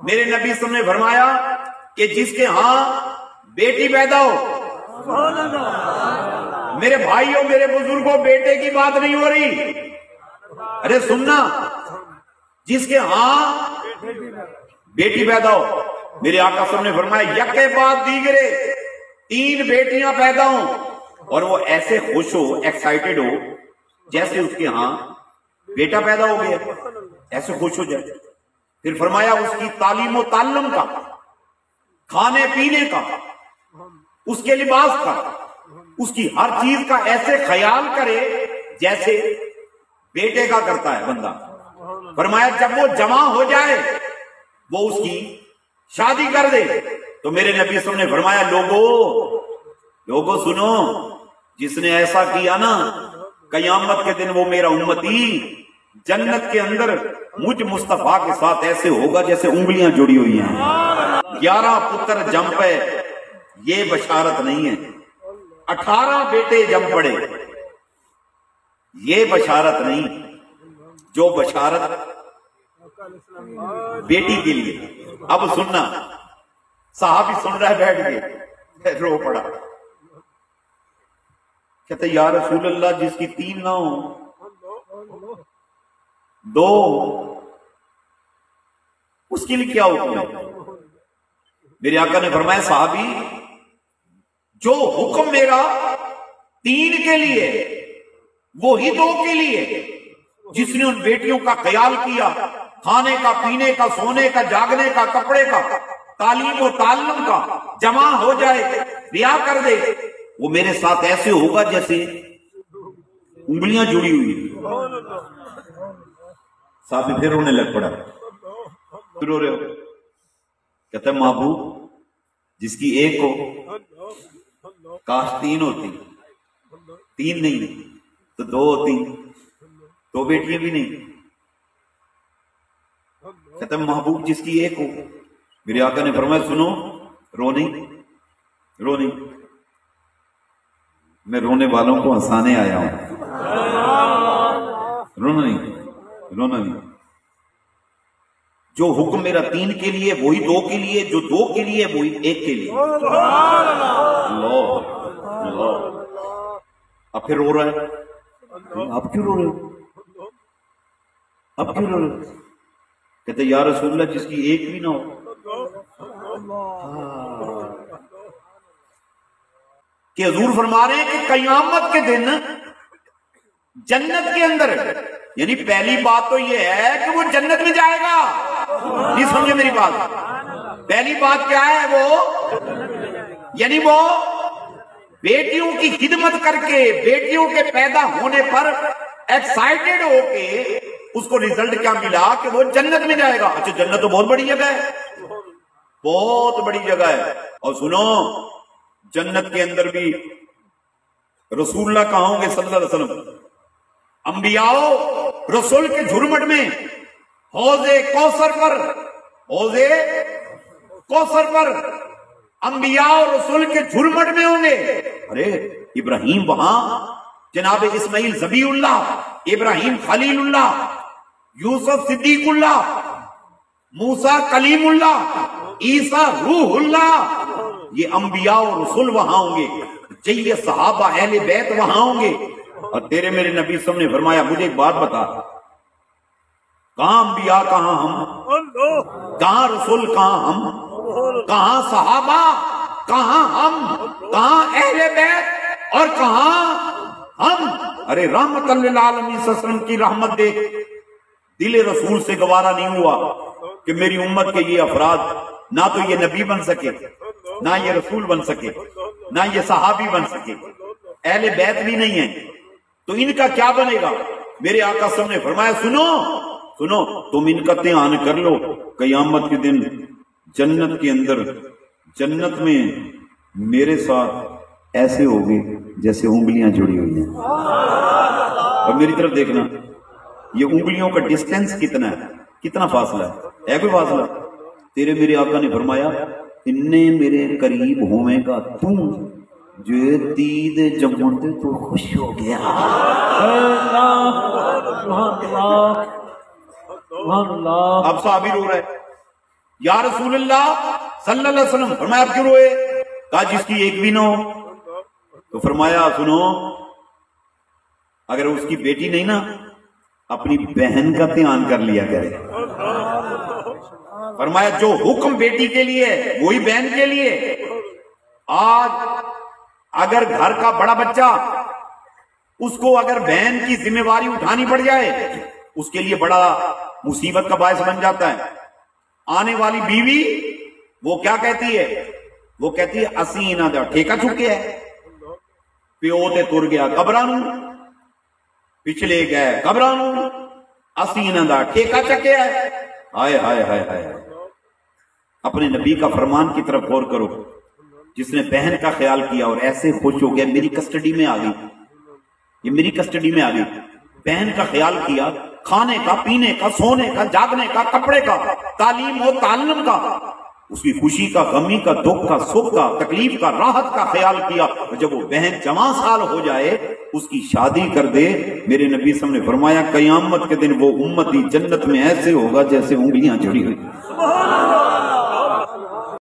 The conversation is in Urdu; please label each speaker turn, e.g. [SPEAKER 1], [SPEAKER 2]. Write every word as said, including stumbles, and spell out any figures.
[SPEAKER 1] میرے نبی صلی اللہ علیہ وسلم نے فرمایا کہ جس کے ہاں بیٹی پیدا ہو، میرے بھائیوں میرے بزرگوں بیٹے کی بات نہیں ہو رہی، ارے سننا، جس کے ہاں بیٹی پیدا ہو، میرے آقا صلی اللہ علیہ وسلم نے فرمایا یکے بعد دیگرے تین بیٹیاں پیدا ہوں اور وہ ایسے خوش ہو، ایکسائٹڈ ہو جیسے اس کے ہاں بیٹا پیدا ہو گیا، ایسے خوش ہو جائے۔ پھر فرمایا اس کی تعلیم و تعلم کا، کھانے پینے کا، اس کے لباس کا، اس کی ہر چیز کا ایسے خیال کرے جیسے بیٹے کا کرتا ہے بندہ۔ فرمایا جب وہ جمع ہو جائے وہ اس کی شادی کر دے، تو میرے نبی صلی اللہ علیہ وسلم نے فرمایا لوگوں لوگوں سنو، جس نے ایسا کیا نا قیامت کے دن وہ میرا امتی جنت کے اندر مجھ مصطفیٰ کے ساتھ ایسے ہوگا جیسے انگلیاں جڑی ہوئی ہیں۔ گیارہ پتر جم پے یہ بشارت نہیں ہے، اٹھارہ بیٹے جم پڑے یہ بشارت نہیں، جو بشارت بیٹی کے لیے۔ اب سننا، صحابی سن رہا ہے بیٹھ کے رو پڑا، کہتے یا رسول اللہ جس کی تین نہ ہو دو، اس کے لیے کیا حکم ہے؟ میرے آقا نے فرمایا صحابی جو حکم میرا تین کے لیے وہی دو کے لیے، جس نے ان بیٹیوں کا خیال کیا، کھانے کا، پینے کا، سونے کا، جاگنے کا، کپڑے کا، تعلیم و تعلم کا، جمع ہو جائے، بیاہ کر دے، وہ میرے ساتھ ایسے ہوگا جیسے انگلیاں جڑی ہوئی۔ صحابی پھر رونے لگ پڑا، پھر رو رہے ہو؟ کہتا ہے محبوب جس کی ایک ہو کاش تین ہوتی، تین نہیں تو دو ہوتی، دو بیٹیاں بھی نہیں۔ کہتا ہے محبوب جس کی ایک ہو، میرے آقا نے فرمایا سنو، رو نہیں رو نہیں، میں رونے والوں کو ہنسانے آیا ہوں، رونا نہیں رونا نہیں۔ جو حکم میرا تین کے لیے وہی دو کے لیے، جو دو کے لیے وہی ایک کے لیے۔ اللہ اللہ، اب پھر رو رہا ہے، آپ کیوں رو رہے ہو؟ اب کیوں رو رہے ہو؟ کہتے یا رسول اللہ جس کی ایک بھی نہ ہو۔ کہ حضور فرما رہے ہیں کہ قیامت کے دن جنت کے اندر، یعنی پہلی بات تو یہ ہے کہ وہ جنت میں جائے گا، نہیں سمجھے میری بات؟ پہلی بات کیا ہے؟ وہ یعنی وہ بیٹیوں کی خدمت کر کے، بیٹیوں کے پیدا ہونے پر ایکسائٹڈ ہو کے اس کو رزلٹ کیا ملا کہ وہ جنت میں جائے گا۔ اچھا جنت تو بہت بڑی جگہ ہے، بہت بڑی جگہ ہے۔ اور سنو جنت کے اندر بھی رسول اللہ کہاں ہوں گے صلی اللہ علیہ وسلم؟ انبیاء رسول کے جھرمٹ میں حوض کوثر پر، حوض کوثر پر انبیاء رسول کے جھرمٹ میں ہوں گے۔ ارے ابراہیم وہاں، جناب اسماعیل ذبیح اللہ، ابراہیم خلیل اللہ، یوسف صدیق اللہ، موسیٰ کلیم اللہ، عیسیٰ روح اللہ، یہ انبیاء و رسول وہاں ہوں گے، یہ صحابہ اہل بیت وہاں ہوں گے۔ اور تیرے میرے نبی صلی اللہ علیہ وسلم نے فرمایا مجھے ایک بات بتا، کہاں انبیاء کہاں ہم، کہاں رسول کہاں ہم، کہاں صحابہ کہاں ہم، کہاں اہل بیت اور کہاں ہم؟ ارے رحمت للعالمین صلی اللہ علیہ وسلم کی رحمت دیکھ، دل رسول سے گوارا نہیں ہوا کہ میری امت کے یہ افراد نہ تو یہ نبی بن سکے، نہ یہ رسول بن سکے، نہ یہ صحابی بن سکے، اہل بیت بھی نہیں ہیں، تو ان کا کیا بنے گا؟ میرے آقا صلی اللہ علیہ وسلم نے فرمایا سنو سنو تم ان کا دھیان کر لو، قیامت کے دن جنت کے اندر، جنت میں میرے ساتھ ایسے ہوگے جیسے انگلیاں جڑی ہوئی ہیں۔ اور میری طرف دیکھنا، یہ انگلیوں کا ڈسٹینس کتنا ہے، کتنا فاصلہ ہے؟ ہے کوئی فاصلہ؟ تیرے میرے آقا نے فرمایا اتنے میرے قریب ہوئے گا تم جو دید جمعتے تو خوش ہو گیا۔ اب صحابی رو رہا ہے، یا رسول اللہ صلی اللہ علیہ وسلم، فرمایا آپ کیوں روئے؟ کہا جس کی ایک بھی نہ ہو۔ تو فرمایا سنو، اگر اس کی بیٹی نہیں نا، اپنی بہن کا دھیان کر لیا کرے۔ فرمایا جو حکم بیٹی کے لیے وہی بہن کے لیے۔ آج اگر گھر کا بڑا بچہ، اس کو اگر بہن کی ذمہ داری اٹھانی پڑ جائے، اس کے لیے بڑا مصیبت کا باعث بن جاتا ہے۔ آنے والی بیوی وہ کیا کہتی ہے؟ وہ کہتی ہے اسی نہ دا ٹھیکہ چکے ہے، پیو تے تر گیا قبرانوں، پچھلے گئے قبرانوں، اسی نہ دا ٹھیکہ چکے ہے۔ ہائے ہائے ہائے ہائے، اپنے نبی کا فرمان کی طرف غور کرو، جس نے بہن کا خیال کیا اور ایسے خوش ہو گیا میری کسٹڈی میں آ گئی، یہ میری کسٹڈی میں آ گئی۔ بہن کا خیال کیا، کھانے کا، پینے کا، سونے کا، جاگنے کا، کپڑے کا، تعلیم و تعلم کا، اس کی خوشی کا، غمی کا، دکھ کا، سکھ کا، تکلیف کا، راحت کا خیال کیا۔ اور جب وہ بہن جوان سال ہو جائے اس کی شادی کر دے، میرے نبی صلی اللہ علیہ وسلم نے فرمایا قیامت کے دن وہ امتی جنت میں ایسے ہوگا جیسے انگلیاں جڑی ہوئی۔